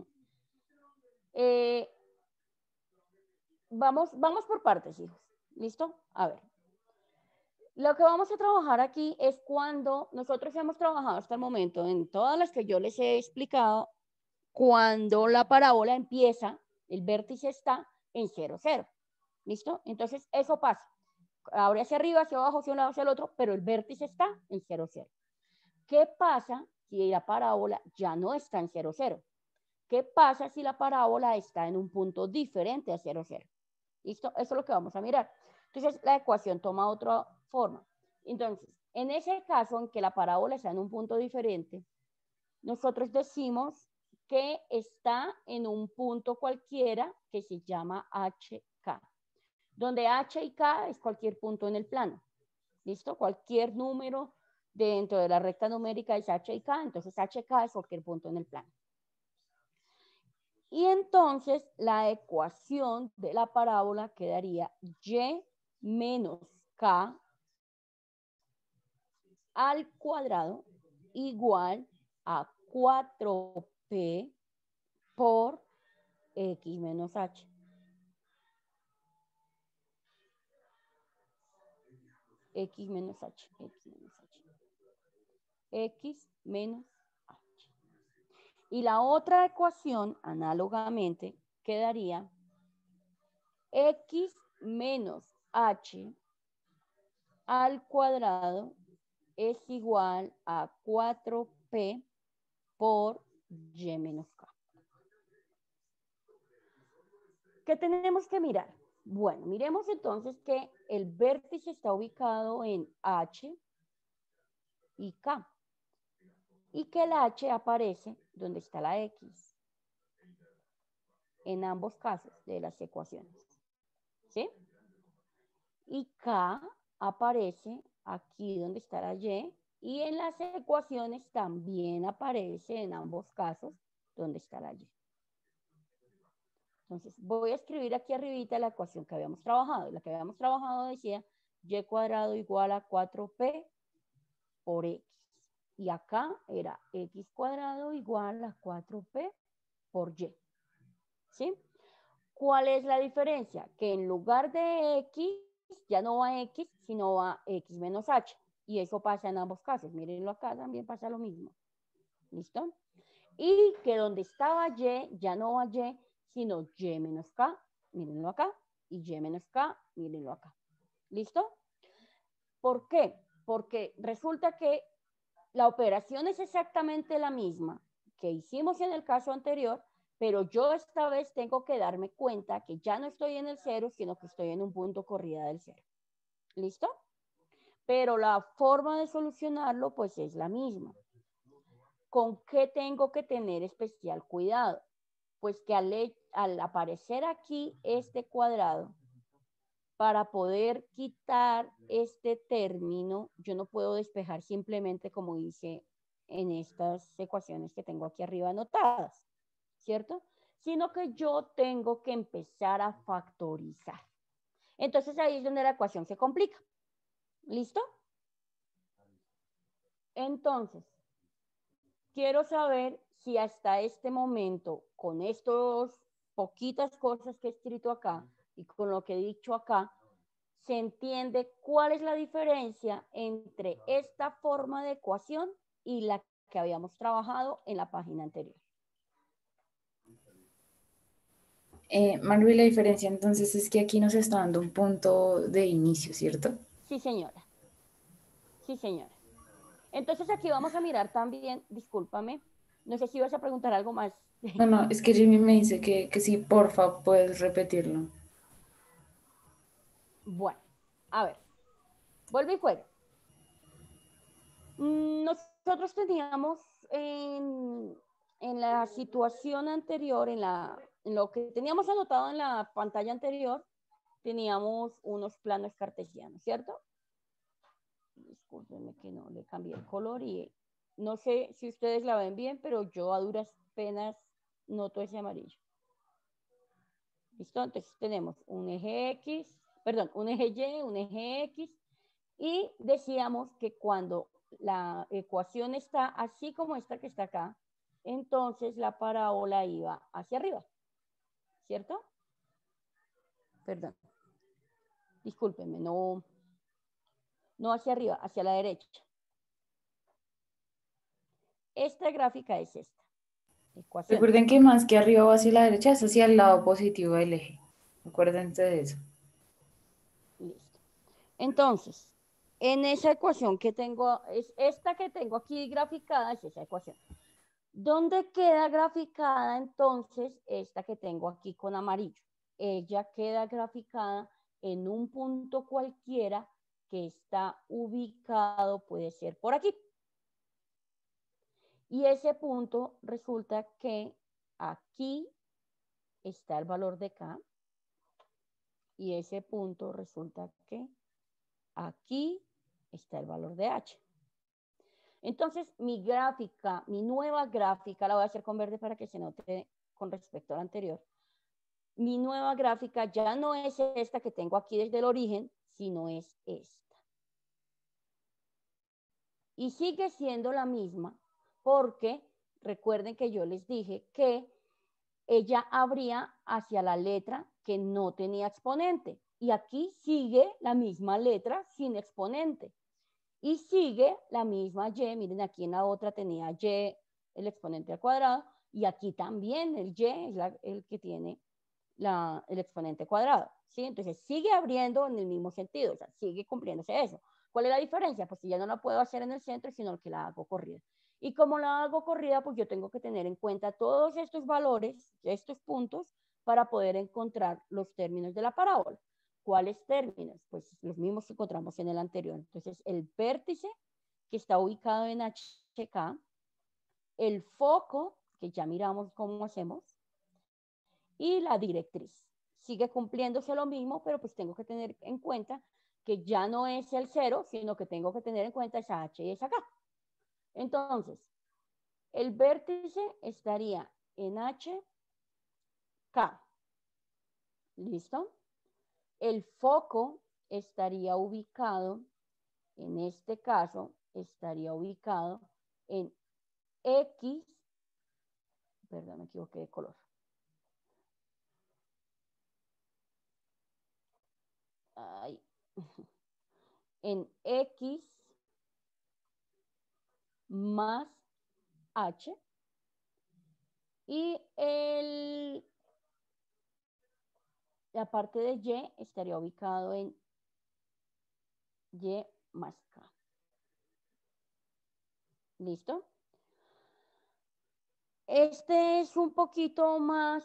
Vamos por partes, hijos. ¿Listo? A ver. Lo que vamos a trabajar aquí es cuando nosotros hemos trabajado hasta el momento, en todas las que yo les he explicado, cuando la parábola empieza, el vértice está en 0, 0. ¿Listo? Entonces, eso pasa. Abre hacia arriba, hacia abajo, hacia un lado, hacia el otro, pero el vértice está en 0, 0. ¿Qué pasa si la parábola ya no está en 0, 0? ¿Qué pasa si la parábola está en un punto diferente a 0, 0? ¿Listo? Eso es lo que vamos a mirar. Entonces, la ecuación toma otra forma. Entonces, en ese caso en que la parábola está en un punto diferente, nosotros decimos que está en un punto cualquiera que se llama HK, donde H y K es cualquier punto en el plano. ¿Listo? Cualquier número dentro de la recta numérica es H y K, entonces HK es cualquier punto en el plano. Y entonces la ecuación de la parábola quedaría y menos k al cuadrado igual a 4p por x menos h. X menos h, x menos h. X menos h. Y la otra ecuación, análogamente, quedaría x menos h al cuadrado es igual a 4p por y menos k. ¿Qué tenemos que mirar? Bueno, miremos entonces que el vértice está ubicado en H y K. Y que el H aparece donde está la X. En ambos casos de las ecuaciones. ¿Sí? Y K aparece aquí donde está la Y. Y en las ecuaciones también aparece en ambos casos donde está la Y. Entonces, voy a escribir aquí arribita la ecuación que habíamos trabajado. La que habíamos trabajado decía y cuadrado igual a 4p por x. Y acá era x cuadrado igual a 4p por y. ¿Sí? ¿Cuál es la diferencia? Que en lugar de x, ya no va x, sino va x menos h. Y eso pasa en ambos casos. Mírenlo acá, también pasa lo mismo. ¿Listo? Y que donde estaba y, ya no va y, sino y menos k, mírenlo acá, y y menos k, mírenlo acá. ¿Listo? ¿Por qué? Porque resulta que la operación es exactamente la misma que hicimos en el caso anterior, pero yo esta vez tengo que darme cuenta que ya no estoy en el 0, sino que estoy en un punto corrida del 0. ¿Listo? Pero la forma de solucionarlo pues es la misma. ¿Con qué tengo que tener especial cuidado? Pues que al aparecer aquí este cuadrado, para poder quitar este término, yo no puedo despejar simplemente como hice en estas ecuaciones que tengo aquí arriba anotadas, ¿cierto? Sino que yo tengo que empezar a factorizar. Entonces ahí es donde la ecuación se complica. ¿Listo? Entonces, quiero saber si hasta este momento, con estos poquitas cosas que he escrito acá y con lo que he dicho acá, se entiende cuál es la diferencia entre esta forma de ecuación y la que habíamos trabajado en la página anterior. Manuel, la diferencia entonces es que aquí nos está dando un punto de inicio, ¿cierto? Sí, señora. Sí, señora. Entonces aquí vamos a mirar también, discúlpame, no sé si vas a preguntar algo más. No, no, es que Jimmy me dice que sí, porfa, puedes repetirlo. Bueno, a ver, vuelve y juega. Nosotros teníamos en la situación anterior, en lo que teníamos anotado en la pantalla anterior, teníamos unos planos cartesianos, ¿cierto? discúlpenme que no le cambié el color y no sé si ustedes la ven bien, pero yo a duras penas noto ese amarillo. ¿Listo? Entonces tenemos un eje X, perdón, un eje Y, un eje X, y decíamos que cuando la ecuación está así como esta que está acá, entonces la parábola iba hacia arriba, ¿cierto? Perdón, discúlpenme, no hacia arriba, hacia la derecha. Esta gráfica es esta ecuación. Recuerden que más que arriba o hacia la derecha es hacia el lado positivo del eje. Acuérdense de eso. Listo. Entonces, en esa ecuación que tengo, es esta que tengo aquí graficada, es esa ecuación. ¿Dónde queda graficada entonces esta que tengo aquí con amarillo? Ella queda graficada en un punto cualquiera que está ubicado, puede ser por aquí. Y ese punto resulta que aquí está el valor de K. Y ese punto resulta que aquí está el valor de H. Entonces, mi gráfica, mi nueva gráfica, la voy a hacer con verde para que se note con respecto a la anterior. Mi nueva gráfica ya no es esta que tengo aquí desde el origen, sino es esta. Y sigue siendo la misma porque recuerden que yo les dije que ella abría hacia la letra que no tenía exponente. Y aquí sigue la misma letra sin exponente. Y sigue la misma y, miren aquí en la otra tenía y el exponente al cuadrado, y aquí también el y es el que tiene el exponente cuadrado, ¿sí? Entonces sigue abriendo en el mismo sentido, o sea, sigue cumpliéndose eso. ¿Cuál es la diferencia? Pues que ya no la puedo hacer en el centro, sino que la hago corrida. Y como la hago corrida, pues yo tengo que tener en cuenta todos estos valores, estos puntos, para poder encontrar los términos de la parábola. ¿Cuáles términos? Pues los mismos que encontramos en el anterior. Entonces, el vértice que está ubicado en HK, el foco, que ya miramos cómo hacemos, y la directriz. Sigue cumpliéndose lo mismo, pero pues tengo que tener en cuenta que ya no es el 0, sino que tengo que tener en cuenta esa H y esa K. Entonces, el vértice estaría en HK. ¿Listo? El foco estaría ubicado, en este caso, estaría ubicado en X, perdón, me equivoqué de color. Ay. En X más H, y la parte de Y estaría ubicado en Y más K. ¿Listo? Este es un poquito más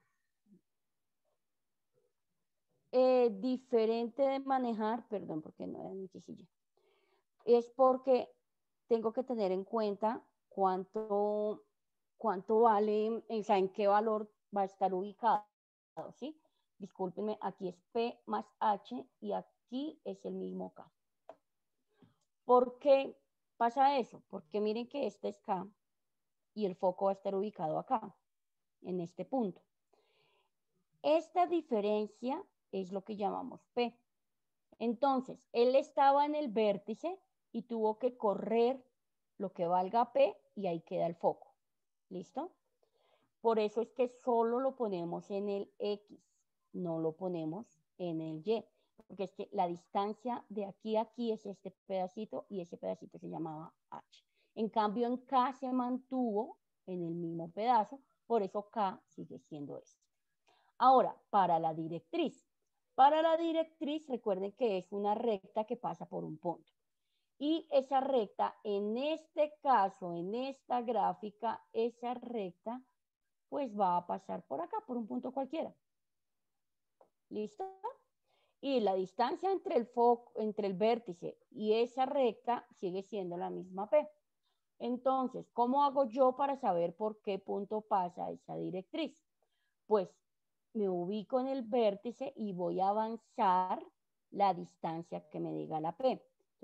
diferente de manejar, perdón, porque no era mi quisilla. Es porque tengo que tener en cuenta cuánto vale, o sea, en qué valor va a estar ubicado, ¿sí? Discúlpenme, aquí es P más H y aquí es el mismo K. ¿Por qué pasa eso? Porque miren que este es K y el foco va a estar ubicado acá, en este punto. Esta diferencia es lo que llamamos P. Entonces, él estaba en el vértice y tuvo que correr lo que valga P y ahí queda el foco. ¿Listo? Por eso es que solo lo ponemos en el X, no lo ponemos en el Y, porque es que la distancia de aquí a aquí es este pedacito y ese pedacito se llamaba H. En cambio, en K se mantuvo en el mismo pedazo, por eso K sigue siendo este. Ahora, para la directriz. Para la directriz, recuerden que es una recta que pasa por un punto. Y esa recta, en este caso, en esta gráfica, esa recta pues va a pasar por acá, por un punto cualquiera. ¿Listo? Y la distancia entre el foco, entre el vértice y esa recta sigue siendo la misma P. Entonces, ¿cómo hago yo para saber por qué punto pasa esa directriz? Pues me ubico en el vértice y voy a avanzar la distancia que me diga la P.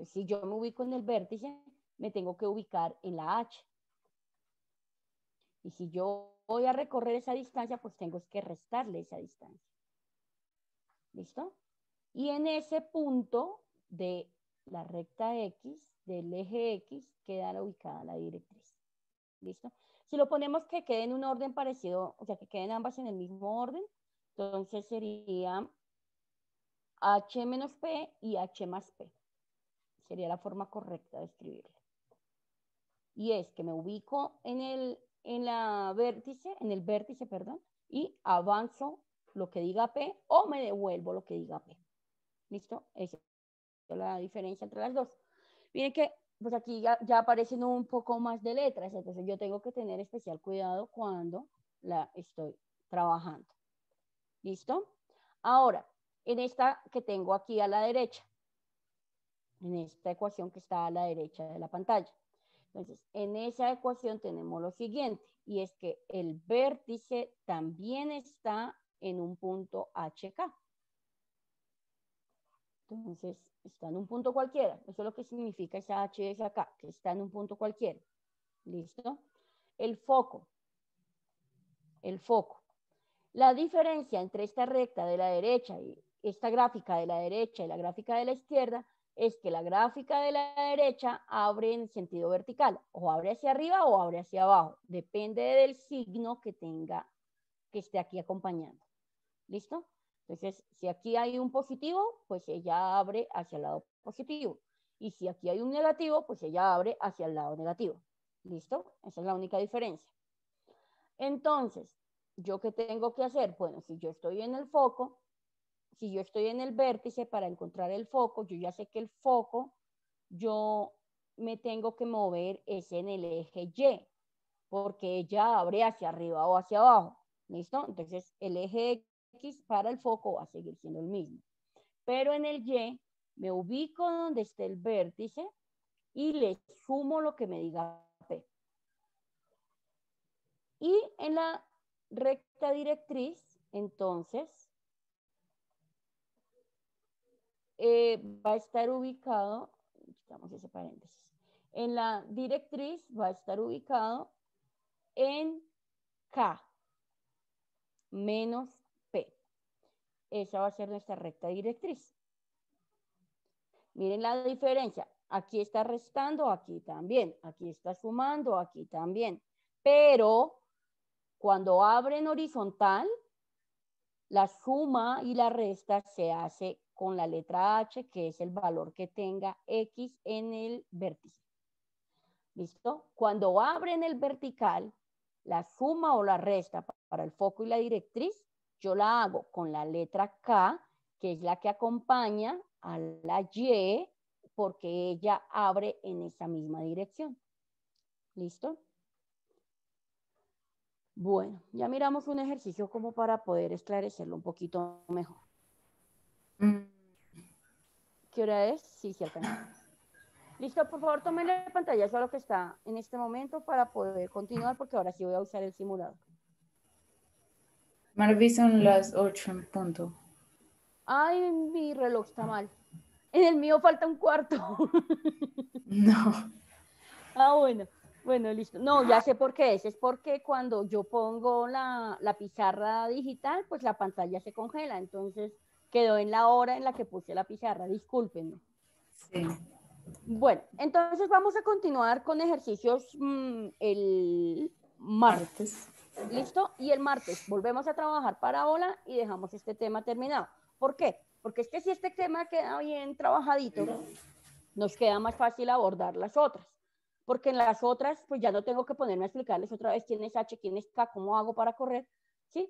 Entonces, si yo me ubico en el vértice, me tengo que ubicar en la H. Y si yo voy a recorrer esa distancia, pues tengo que restarle esa distancia. ¿Listo? Y en ese punto de la recta X, del eje X, queda ubicada la directriz. ¿Listo? Si lo ponemos que quede en un orden parecido, o sea, que queden ambas en el mismo orden, entonces sería H menos P y H más P. Sería la forma correcta de escribirlo. Y es que me ubico en el vértice, perdón, y avanzo lo que diga P o me devuelvo lo que diga P. ¿Listo? Esa es la diferencia entre las dos. Miren que pues aquí ya aparecen un poco más de letras, entonces yo tengo que tener especial cuidado cuando la estoy trabajando. ¿Listo? Ahora, en esta que tengo aquí a la derecha, en esta ecuación que está a la derecha de la pantalla. Entonces, en esa ecuación tenemos lo siguiente, y es que el vértice también está en un punto HK. Entonces, está en un punto cualquiera. Eso es lo que significa esa H y esa K, que está en un punto cualquiera. ¿Listo? El foco. El foco. La diferencia entre esta recta de la derecha y esta gráfica de la derecha y la gráfica de la izquierda es que la gráfica de la derecha abre en sentido vertical, o abre hacia arriba o abre hacia abajo. Depende del signo que tenga, que esté aquí acompañando. ¿Listo? Entonces, si aquí hay un positivo, pues ella abre hacia el lado positivo. Y si aquí hay un negativo, pues ella abre hacia el lado negativo. ¿Listo? Esa es la única diferencia. Entonces, ¿yo qué tengo que hacer? Bueno, si yo estoy en el foco, si yo estoy en el vértice para encontrar el foco, yo ya sé que el foco, yo me tengo que mover es en el eje Y, porque ella abre hacia arriba o hacia abajo. ¿Listo? Entonces, el eje X para el foco va a seguir siendo el mismo. Pero en el Y me ubico donde esté el vértice y le sumo lo que me diga P. Y en la recta directriz, entonces, va a estar ubicado, quitamos ese paréntesis, en la directriz va a estar ubicado en K menos P. Esa va a ser nuestra recta directriz. Miren la diferencia. Aquí está restando, aquí también. Aquí está sumando, aquí también. Pero cuando abren horizontal, la suma y la resta se hace con la letra H, que es el valor que tenga X en el vértice. ¿Listo? Cuando abren el vertical, la suma o la resta para el foco y la directriz, yo la hago con la letra K, que es la que acompaña a la Y, porque ella abre en esa misma dirección. ¿Listo? Bueno, ya miramos un ejercicio como para poder esclarecerlo un poquito mejor. ¿Qué hora es? Sí, sí alcanzó. Listo, por favor, tomen la pantalla, eso es lo que está en este momento para poder continuar, porque ahora sí voy a usar el simulador. Marvi, son las 8 en punto. Ay, mi reloj está mal. En el mío falta un cuarto. No. Ah, bueno. Bueno, listo. No, ya sé por qué es porque cuando yo pongo la pizarra digital, pues la pantalla se congela. Entonces quedó en la hora en la que puse la pizarra. Discúlpenme. Sí. Bueno, entonces vamos a continuar con ejercicios el martes. ¿Listo? Y el martes volvemos a trabajar parábola y dejamos este tema terminado. ¿Por qué? Porque es que si este tema queda bien trabajadito, nos queda más fácil abordar las otras. Porque en las otras, pues ya no tengo que ponerme a explicarles otra vez quién es H, quién es K, cómo hago para correr, ¿sí?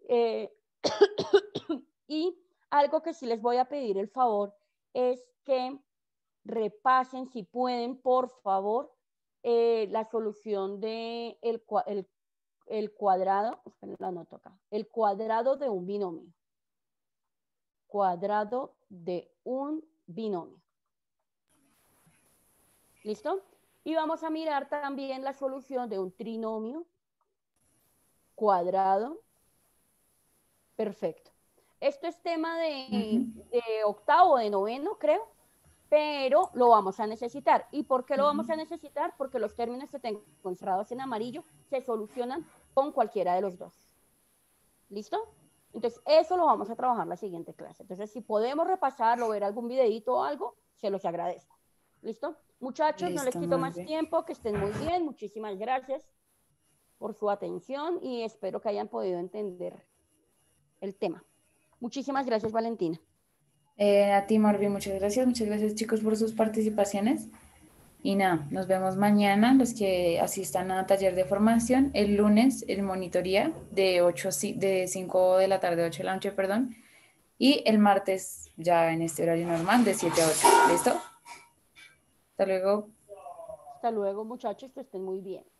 Y algo que sí les voy a pedir el favor es que repasen, si pueden, por favor, la solución de el cuadrado, lo anoto acá, el cuadrado de un binomio. Cuadrado de un binomio. ¿Listo? Y vamos a mirar también la solución de un trinomio cuadrado perfecto. Esto es tema de octavo, de noveno, creo. pero lo vamos a necesitar. ¿Y por qué lo vamos a necesitar? Porque los términos que tengo encerrados en amarillo se solucionan con cualquiera de los dos. ¿Listo? Entonces, eso lo vamos a trabajar la siguiente clase. Entonces, si podemos repasarlo, ver algún videito o algo, se los agradezco. ¿Listo? Muchachos, no les Listo, quito muy más bien. tiempo, que estén muy bien. Muchísimas gracias por su atención y espero que hayan podido entender el tema. Muchísimas gracias, Valentina. A ti, Marvin, muchas gracias chicos por sus participaciones. Y nada, nos vemos mañana, los que asistan a taller de formación, el lunes el monitoría de 8, de 5 de la tarde a 8 de la noche, perdón, y el martes ya en este horario normal de 7 a 8. ¿Listo? Hasta luego. Hasta luego, muchachos, que estén muy bien.